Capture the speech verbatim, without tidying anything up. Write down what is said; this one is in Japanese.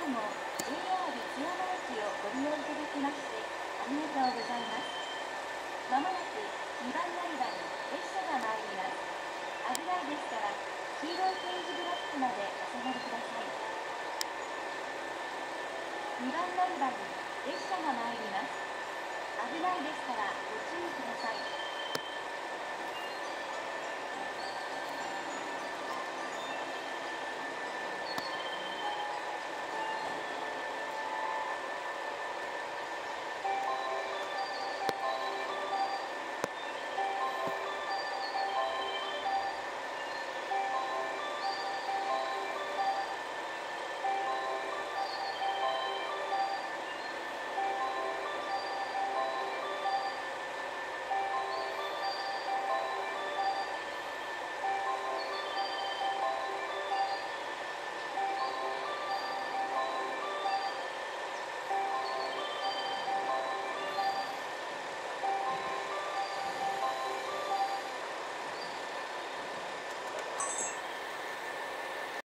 も ジェイアール 津山駅をご利用いただきましてありがとうございます。まもなくにばん乗り場に列車が参ります。危ないですから黄色い点字ブロックまでお下がりください。にばん乗り場に列車が参ります。危ないですからご注意ください。